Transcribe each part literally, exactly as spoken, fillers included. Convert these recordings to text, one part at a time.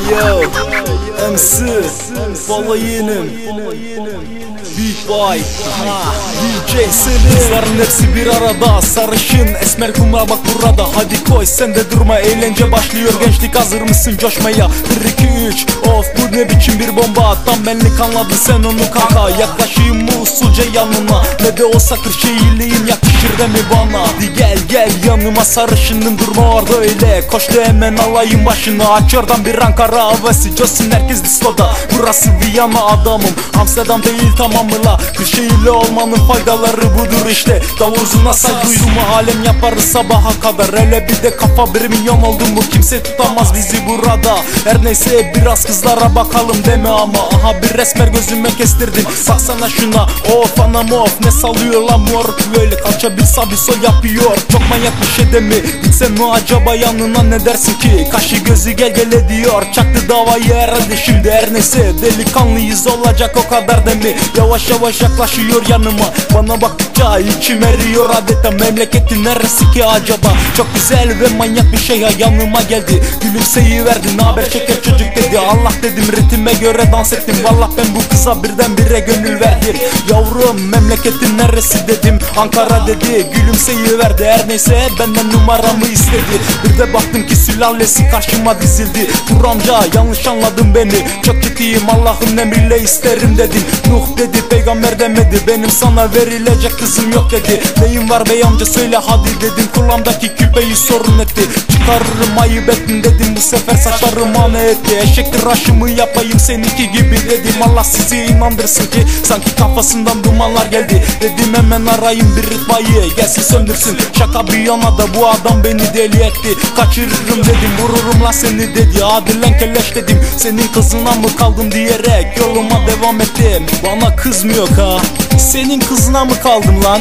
Yo, M C, Balayınım, Big Boy, D J Selim. Kızların hepsi bir arada, sarışın, esmer kumra bak burada. Hadi koy sen de durma, eğlence başlıyor. Gençlik hazır mısın coşmaya? Bir iki üç, of bu ne biçim bir bomba. Tam benlik anladın sen onu kanka. Yaklaşayım mı usulca yanına? Ne de olsa Kırşehirliyim, yakışır da mı bana? Hadi gel gel yanıma sarışınım, durma orada öyle. Koş da hemen alayım başını, aç oradan bir Ankara havası. Coşsun herkes diskoda, burası Viyana adamım. Amsterdam değil tamam mı la? Kırşehirli olmanın faydaları budur işte. Davul zurna say duyduğumu alem yaparız sabaha kadar. Hele bir de kafa bir milyon oldu mu kimse tutamaz bizi burada. Her neyse biraz kızlara bakalım deme ama. Aha bir resmer gözüme kestirdim, baksana şuna. Of anam of, ne salıyor lan moruk böyle. Kalça bir sağ bir sol yapıyor, çok manyak bir şey de mi? Gitsem mi acaba yanına, ne dersin ki? Kaşı gözü gel gel ediyor, çaktı davayı herhalde şimdi. Her neyse delikanlıyız olacak o kadar değil mi? Yavaş yavaş yaklaşıyor yanıma, bana baktıkça içim eriyor adeta. Memleketin neresi ki acaba? Çok güzel ve manyak bir şey ya yanıma geldi. Gülümseyiverdi, naber çeker çocuk dedi. Allah dedim ritme göre dans ettim. Vallahi ben bu kıza birdenbire gönül verdim. Yavrum memleketin neresi dedim. Ankara dedi, gülümseyiverdi. Her neyse benden numaramı istedi. Bir de baktım ki sülalesi karşıma dizildi. Dur amca yanlış anladın beni, çok ciddiyim Allah'ın emriyle isterim dedim. Nuh dedi peygamber demedi, benim sana verilecek kızım yok dedi. Neyin var bey amca söyle hadi dedim. Kulağımdaki küpeyi sorun etti. Çıkarırım ayıp ettin dedim, bu sefer saçlarım ana etti. Eşektir aşımı yapayım seninki gibi dedim. Allah sizi inandırsın ki sanki kafasından dumanlar geldi. Dedim hemen arayayım bir ritmayı, gelsin söndürsün. Şaka bir yana da bu adam beni deli etti. Kaçırırım dedim, vururum lan seni dedi. Hadi lan keleş dedim, senin kızına mı kaldım diyerek yoluma devam ettim. Bana kızmıyor ha, senin kızına mı kaldım lan?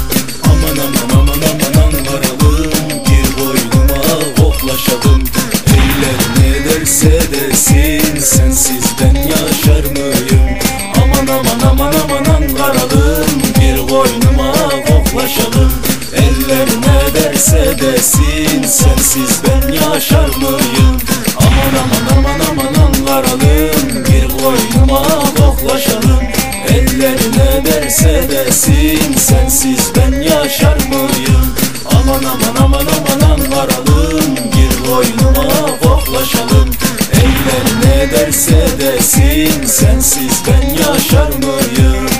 Aman aman aman aman varalım, gir boynuma koklaşalım. Eller ne derse desin, sensiz ben yaşar mıyım? Aman aman aman aman varalım, gir boynuma koklaşalım. Eller ne derse desin, sensiz ben yaşar mıyım? Aman aman aman aman varalım, gir boynuma koklaşalım. Eller ne derse desin, sensiz ben yaşar mıyım? Aman aman aman aman varalım, gir boynuma koklaşalım. Eller ne derse desin, sensiz ben yaşar mıyım?